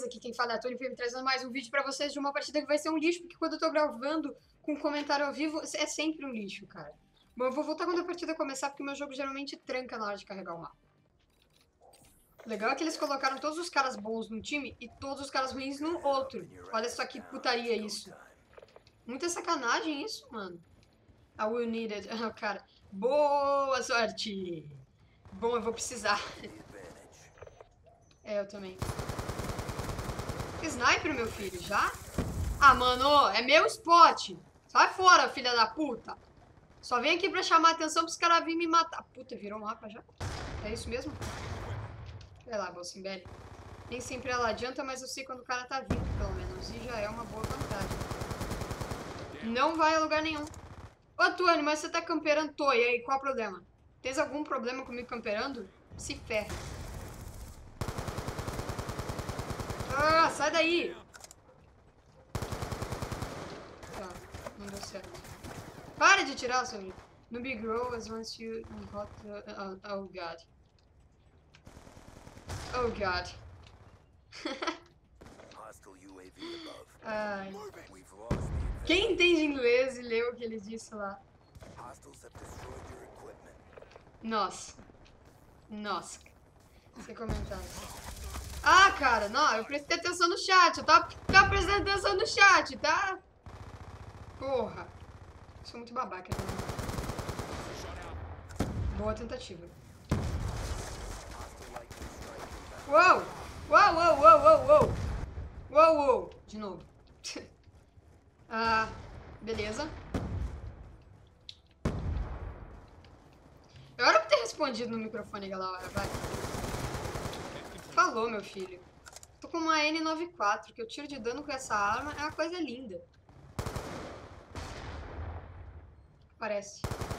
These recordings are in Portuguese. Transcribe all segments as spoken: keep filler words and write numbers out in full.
beleza? Aqui quem fala é a Tony, me trazendo mais um vídeo pra vocês de uma partida que vai ser um lixo, porque quando eu tô gravando com comentário ao vivo, é sempre um lixo, cara. Bom, eu vou voltar quando a partida começar, porque meu jogo geralmente tranca na hora de carregar o mapa. O legal é que eles colocaram todos os caras bons num time e todos os caras ruins no outro. Olha só que putaria isso. Muita sacanagem isso, mano. I will need it. Ah, cara, boa sorte. Bom, eu vou precisar. É, eu também. Sniper, meu filho, já? Ah, mano, é meu spot. Sai fora, filha da puta. Só vem aqui pra chamar a atenção pros caras virem me matar. Puta, virou um mapa já? É isso mesmo? Sei lá, Bolsimbelli. Nem sempre ela adianta, mas eu sei quando o cara tá vindo, pelo menos. E já é uma boa vantagem. Não vai a lugar nenhum. Ô, Tony, mas você tá camperando? Tô, e aí, qual o problema? Tens algum problema comigo camperando? Se ferra. Ah, sai daí! Tá, não deu certo. Para de tirar, seu amigo. No Big Grow as once you got the... Oh, oh God. Oh God. Ai. Quem entende inglês e leu o que ele disse lá? Nossa. Nossa. Sem comentário. Ah, cara, não, eu prestei atenção no chat. Eu tava, tava prestando atenção no chat, tá? Porra. Sou muito babaca, né? Boa tentativa. Uou! Uou, uou, uou, uou, uou! Uou, uou! De novo. Ah, beleza. Eu era pra ter respondido no microfone aquela hora, vai. Falou, meu filho. Tô com uma N noventa e quatro, que eu tiro de dano com essa arma é uma coisa linda. Parece.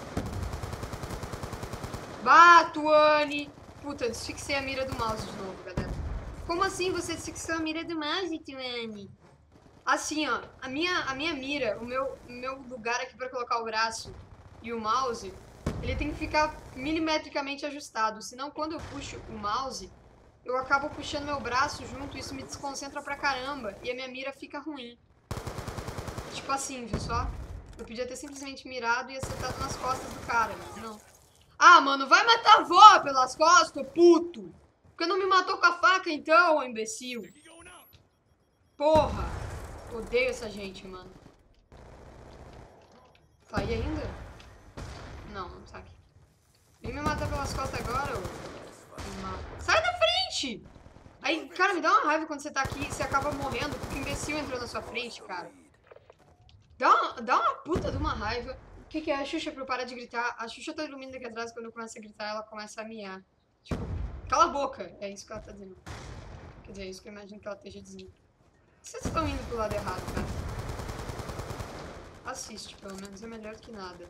Bah, Tuane! Puta, desfixei a mira do mouse de novo, galera. Como assim você desfixou a mira do mouse, Tuane? Assim, ó, a minha, a minha mira, o meu, meu lugar aqui pra colocar o braço e o mouse, ele tem que ficar milimetricamente ajustado. Senão, quando eu puxo o mouse, eu acabo puxando meu braço junto, isso me desconcentra pra caramba e a minha mira fica ruim. Tipo assim, viu só? Eu podia ter simplesmente mirado e acertado nas costas do cara, mas não. Ah, mano, vai matar a avó pelas costas, puto! Porque não me matou com a faca então, imbecil? Porra! Odeio essa gente, mano. Tá aí ainda? Não, não tá aqui. Vem me matar pelas costas agora, ô. Sai da frente! Aí, cara, me dá uma raiva quando você tá aqui e você acaba morrendo porque o imbecil entrou na sua frente, cara. Dá uma, dá uma puta de uma raiva. O que que é? A Xuxa pra eu parar de gritar. A Xuxa tá dormindo aqui atrás, quando eu começo a gritar, ela começa a miar. Tipo, cala a boca. É isso que ela tá dizendo. Quer dizer, é isso que eu imagino que ela esteja dizendo. Vocês estão indo pro lado errado, cara. Assiste, pelo menos é melhor que nada.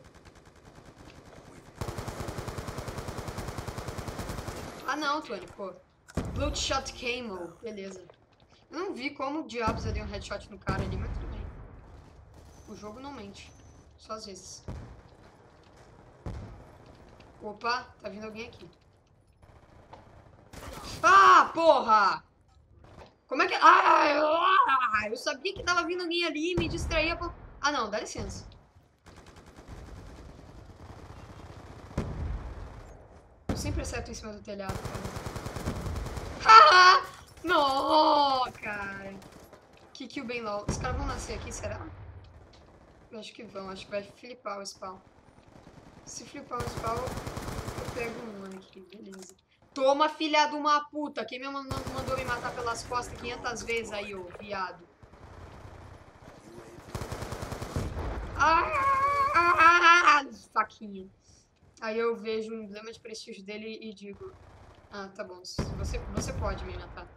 Ah não, Tony, pô. Bloodshot Camo, beleza. Eu não vi como diabos eu dei um headshot no cara ali, mas tudo bem. O jogo não mente. Só às vezes. Opa, tá vindo alguém aqui. Ah, porra! Como é que... Ah, eu sabia que tava vindo alguém ali e me distraía. Por... Ah, não, dá licença. Eu sempre acerto em cima do telhado, cara. Ah! Não, cara. Que kill bem low. Os caras vão nascer aqui, será? Eu acho que vão. Acho que vai flipar o spawn. Se flipar o spawn, eu pego um aqui. Beleza. Toma, filha de uma puta. Quem me mandou, mandou me matar pelas costas quinhentas vezes aí, ô viado. Ah, ah, ah, faquinha. Aí eu vejo o emblema de prestígio dele e digo... Ah, tá bom. Você, você pode me matar.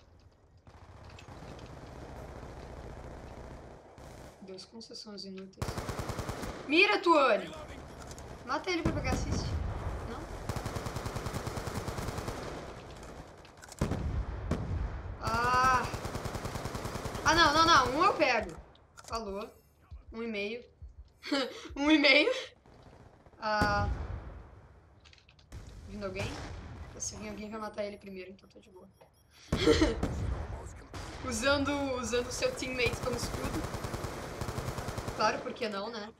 Deus, concessões inúteis. Mira, Tuane! Mata ele pra pegar assist. Não? Ah! Ah, não, não, não. Um eu pego. Falou. Um e meio. um e meio. Ah... Vindo alguém? Se vir alguém vai matar ele primeiro, então tô de boa. usando usando o seu teammate como escudo. Claro, por que não, né?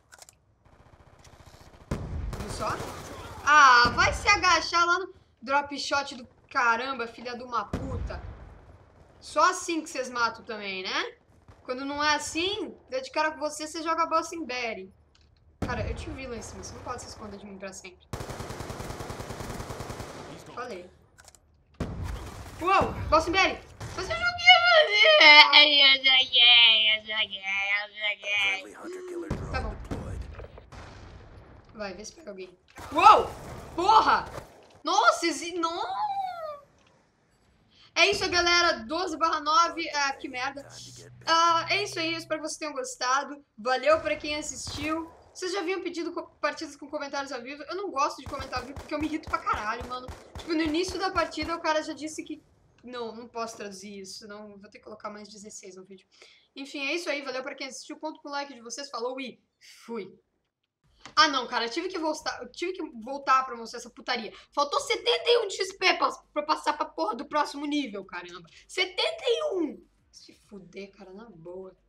Viu só? Ah, vai se agachar lá no drop shot do caramba, filha de uma puta. Só assim que vocês matam também, né? Quando não é assim, deu de cara com você, você joga a bosta em Berry. Cara, eu te vi lá em cima, você não pode se esconder de mim pra sempre. Falei. Uou, bosta em Berry. Mas eu joguei você. Eu joguei, eu joguei, eu joguei. Tá bom. Vai, vê se pega alguém. Uou! Porra! Nossa, esse... Não! É isso aí, galera. doze barra nove. Ah, que merda. Ah, é isso aí. Eu espero que vocês tenham gostado. Valeu pra quem assistiu. Vocês já haviam pedido partidas com comentários ao vivo? Eu não gosto de comentar ao vivo porque eu me irrito pra caralho, mano. Tipo, no início da partida o cara já disse que... Não, não posso traduzir isso. Não, vou ter que colocar mais dezesseis no vídeo. Enfim, é isso aí. Valeu pra quem assistiu. Conto com o like de vocês. Falou e fui. Ah, não, cara, eu tive que voltar, eu tive que voltar pra mostrar essa putaria. Faltou setenta e um de X P pra, pra passar pra porra do próximo nível, caramba. setenta e um! Se fuder, cara, na boa.